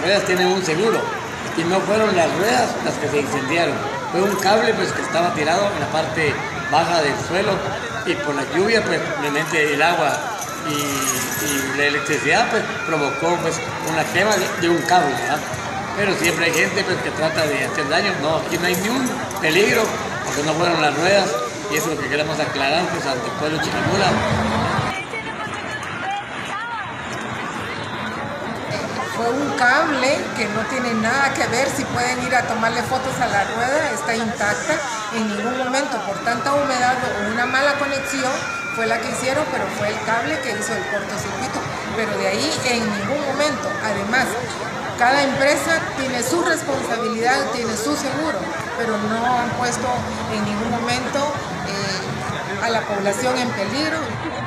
ruedas tienen un seguro y no fueron las ruedas las que se incendiaron, fue un cable pues que estaba tirado en la parte baja del suelo y por la lluvia pues realmente el agua y la electricidad pues provocó pues una quema de un cable, ¿verdad? Pero siempre hay gente pues que trata de hacer daño. No, aquí no hay ni un peligro porque no fueron las ruedas y eso es lo que queremos aclarar pues ante el pueblo Chiquimula. Fue un cable que no tiene nada que ver, si pueden ir a tomarle fotos a la rueda, está intacta, en ningún momento por tanta humedad o una mala conexión fue la que hicieron, pero fue el cable que hizo el cortocircuito, pero de ahí en ningún momento. Además, cada empresa tiene su responsabilidad, tiene su seguro, pero no han puesto en ningún momento a la población en peligro.